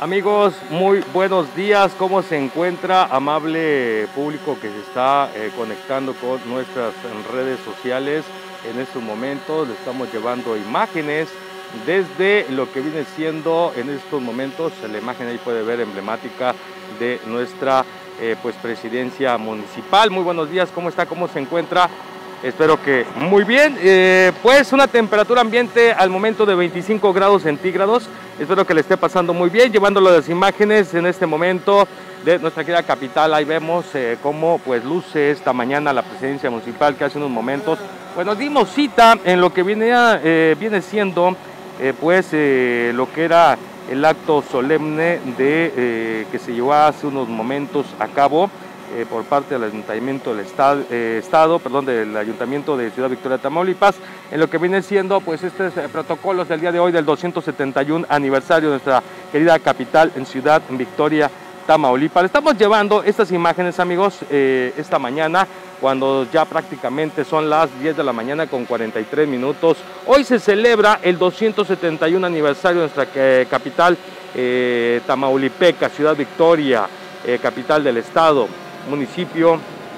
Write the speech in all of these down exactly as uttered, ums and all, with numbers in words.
Amigos, muy buenos días. ¿Cómo se encuentra, amable público que se está eh, conectando con nuestras redes sociales? En estos momentos le estamos llevando imágenes desde lo que viene siendo en estos momentos, la imagen ahí puede ver emblemática de nuestra eh, pues presidencia municipal. Muy buenos días, ¿cómo está? ¿Cómo se encuentra? Espero que muy bien. Eh, pues una temperatura ambiente al momento de veinticinco grados centígrados. Espero que le esté pasando muy bien, llevándolo las imágenes en este momento de nuestra querida capital. Ahí vemos eh, cómo pues luce esta mañana la presidencia municipal, que hace unos momentos pues nos dimos cita en lo que viene, eh, viene siendo eh, pues eh, lo que era el acto solemne de eh, que se llevó hace unos momentos a cabo eh, por parte del Ayuntamiento del Estado, eh, Estado, perdón, del Ayuntamiento de Ciudad Victoria, Tamaulipas, en lo que viene siendo pues estos eh, protocolos del día de hoy del doscientos setenta y un aniversario de nuestra querida capital en Ciudad Victoria, Tamaulipas. Le estamos llevando estas imágenes, amigos, eh, esta mañana, cuando ya prácticamente son las diez de la mañana con cuarenta y tres minutos. Hoy se celebra el doscientos setenta y un aniversario de nuestra eh, capital eh, tamaulipeca, Ciudad Victoria, eh, capital del estado, municipio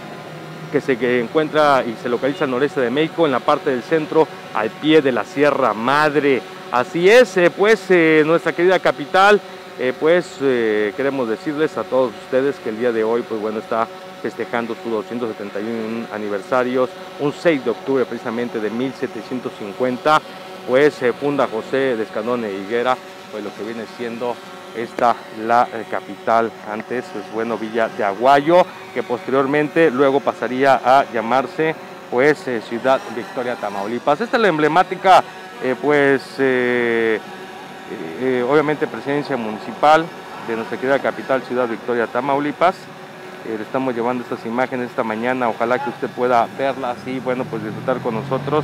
que se que encuentra y se localiza al noreste de México, en la parte del centro, al pie de la Sierra Madre. Así es, eh, pues eh, nuestra querida capital, eh, pues eh, queremos decirles a todos ustedes que el día de hoy, pues bueno, está festejando su doscientos setenta y un aniversarios, un seis de octubre precisamente de mil setecientos cincuenta, pues se eh, funda José de Escandón e Higuera, pues lo que viene siendo esta la eh, capital, antes pues bueno, Villa de Aguayo, que posteriormente luego pasaría a llamarse pues eh, Ciudad Victoria, Tamaulipas. Esta es la emblemática eh, pues eh, eh, obviamente presidencia municipal de nuestra querida capital, Ciudad Victoria, Tamaulipas. Eh, le estamos llevando estas imágenes esta mañana, ojalá que usted pueda verlas y bueno, pues disfrutar con nosotros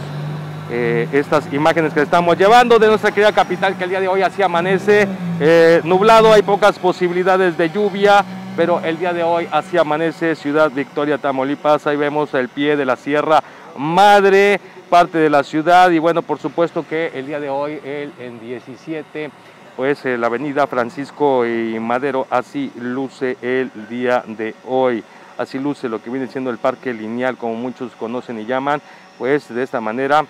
eh, estas imágenes que le estamos llevando de nuestra querida capital, que el día de hoy así amanece eh, nublado, hay pocas posibilidades de lluvia, pero el día de hoy así amanece Ciudad Victoria, Tamaulipas. Ahí vemos el pie de la Sierra Madre, parte de la ciudad, y bueno, por supuesto que el día de hoy, el, en diecisiete, pues eh, la avenida Francisco y Madero, así luce el día de hoy, así luce lo que viene siendo el Parque Lineal, como muchos conocen y llaman, pues de esta manera,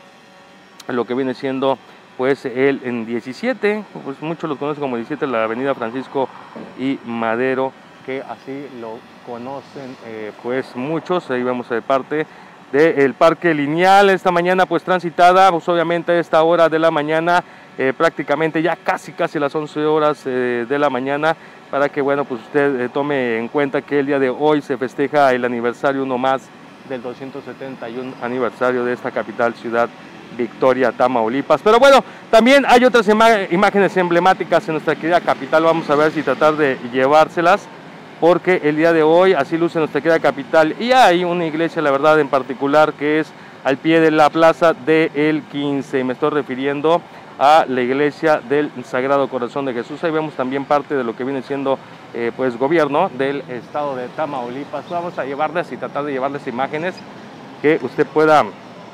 lo que viene siendo pues el en diecisiete, pues muchos lo conocen como diecisiete, la avenida Francisco y Madero, que así lo conocen eh, pues muchos. Ahí vemos de parte del Parque Lineal esta mañana pues transitada, pues obviamente a esta hora de la mañana, eh, prácticamente ya casi casi las once horas eh, de la mañana, para que bueno, pues usted eh, tome en cuenta que el día de hoy se festeja el aniversario uno más del doscientos setenta y un aniversario de esta capital, Ciudad Victoria, Tamaulipas. Pero bueno, también hay otras imágenes emblemáticas en nuestra querida capital, vamos a ver si tratar de llevárselas, porque el día de hoy así luce nuestra querida capital, y hay una iglesia, la verdad, en particular, que es al pie de la plaza del quince, y me estoy refiriendo a la iglesia del Sagrado Corazón de Jesús. Ahí vemos también parte de lo que viene siendo eh, pues gobierno del estado de Tamaulipas. Vamos a llevarles y tratar de llevarles imágenes que usted pueda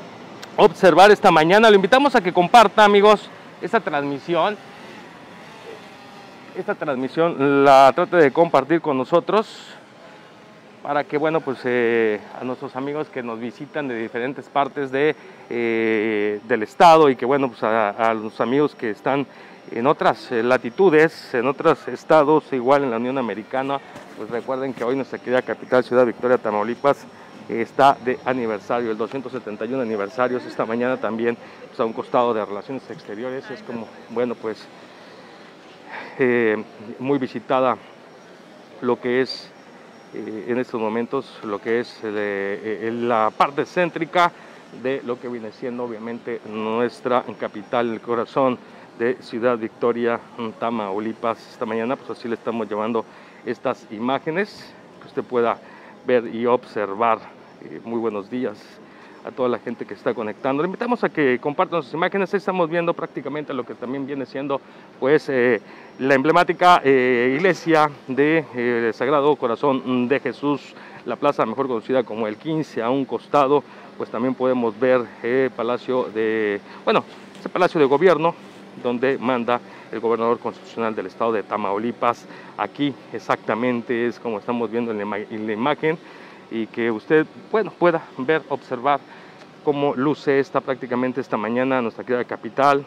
observar esta mañana. Lo invitamos a que comparta, amigos, esta transmisión. Esta transmisión la trate de compartir con nosotros, para que, bueno, pues eh, a nuestros amigos que nos visitan de diferentes partes de, eh, del estado, y que, bueno, pues a, a los amigos que están en otras eh, latitudes, en otros estados, igual en la Unión Americana, pues recuerden que hoy nuestra querida capital, Ciudad Victoria, Tamaulipas, está de aniversario, el doscientos setenta y un aniversarios. Esta mañana también pues, a un costado de Relaciones Exteriores, es como, bueno, pues eh, muy visitada lo que es eh, en estos momentos, lo que es eh, eh, la parte céntrica de lo que viene siendo obviamente nuestra capital, el corazón de Ciudad Victoria, Tamaulipas. Esta mañana pues así le estamos llevando estas imágenes que usted pueda ver y observar. Eh, muy buenos días a toda la gente que está conectando. Le invitamos a que compartan sus imágenes. Ahí estamos viendo prácticamente lo que también viene siendo pues eh, la emblemática eh, iglesia de eh, Sagrado Corazón de Jesús, la plaza mejor conocida como el quince. A un costado pues también podemos ver el eh, palacio de, bueno, ese palacio de gobierno donde manda el gobernador constitucional del estado de Tamaulipas. Aquí exactamente es como estamos viendo en la, en la imagen, y que usted, bueno, pueda ver, observar cómo luce esta prácticamente esta mañana nuestra querida capital.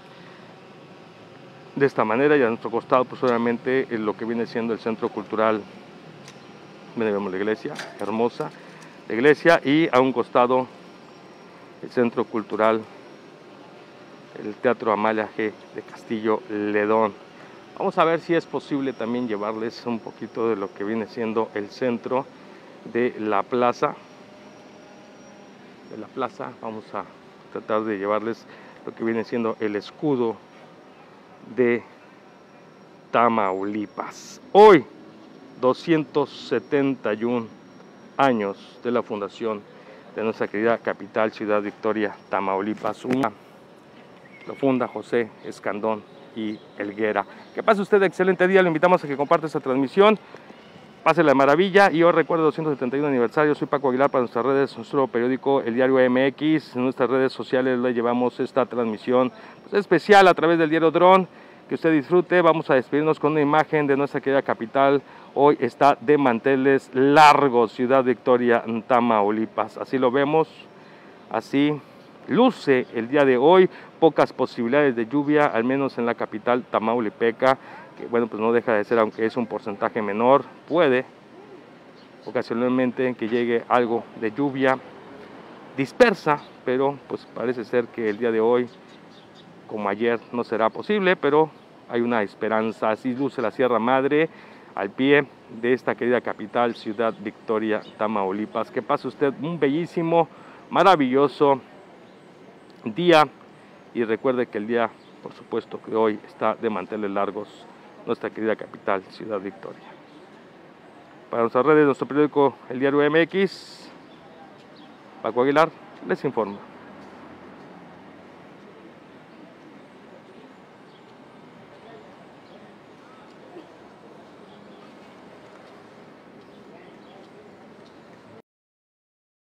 De esta manera, y a nuestro costado pues obviamente en lo que viene siendo el centro cultural. Vemos la iglesia hermosa, la iglesia, y a un costado el centro cultural, el Teatro Amalia G de Castillo Ledón. Vamos a ver si es posible también llevarles un poquito de lo que viene siendo el centro de la plaza. De la plaza vamos a tratar de llevarles lo que viene siendo el escudo de Tamaulipas. Hoy, doscientos setenta y un años de la fundación de nuestra querida capital, Ciudad Victoria, Tamaulipas. Una lo funda José Escandón y Helguera. Que pase usted excelente día, le invitamos a que comparte esta transmisión. Pásela de maravilla, y hoy recuerdo doscientos setenta y un aniversario. Soy Paco Aguilar para nuestras redes, nuestro periódico El Diario M X. En nuestras redes sociales le llevamos esta transmisión pues, especial a través del diario Dron. Que usted disfrute. Vamos a despedirnos con una imagen de nuestra querida capital. Hoy está de manteles largos, Ciudad Victoria, Tamaulipas. Así lo vemos, así luce el día de hoy. Pocas posibilidades de lluvia, al menos en la capital tamaulipeca, que bueno, pues no deja de ser, aunque es un porcentaje menor, puede ocasionalmente que llegue algo de lluvia dispersa, pero pues parece ser que el día de hoy, como ayer, no será posible, pero hay una esperanza. Así luce la Sierra Madre al pie de esta querida capital, Ciudad Victoria, Tamaulipas. Que pase usted un bellísimo, maravilloso día, y recuerde que el día, por supuesto, que hoy está de manteles largos, nuestra querida capital, Ciudad Victoria. Para nuestras redes, nuestro periódico El Diario M X, Paco Aguilar les informa.